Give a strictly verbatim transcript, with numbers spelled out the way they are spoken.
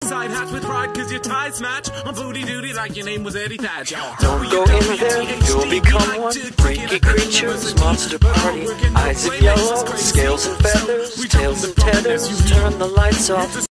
side hatch with pride cause your ties match. On booty duty like your name was Eddie Thatch. Don't go in there, you'll become one. Freaky creatures, monster party. Eyes of yellow, scales and feathers, tails and tethers. Turn the lights off.